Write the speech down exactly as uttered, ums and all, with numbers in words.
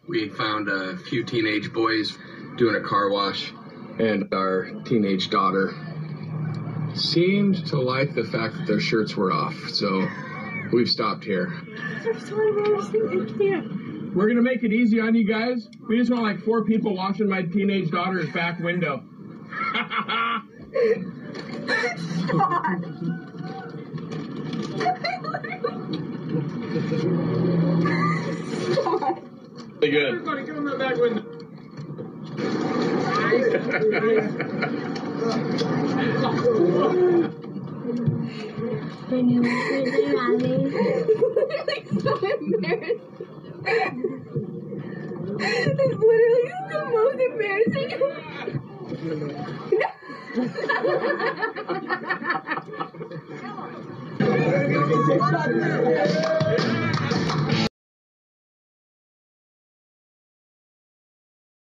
We found a few teenage boys doing a car wash, and our teenage daughter seemed to like the fact that their shirts were off, so we've stopped here. I'm so embarrassing, I can't. We're gonna make it easy on you guys. We just want like four people watching my teenage daughter's back window. Pretty good. Everybody, get on that back window. I know, they're laughing. Like, so embarrassed. It's literally the most embarrassing.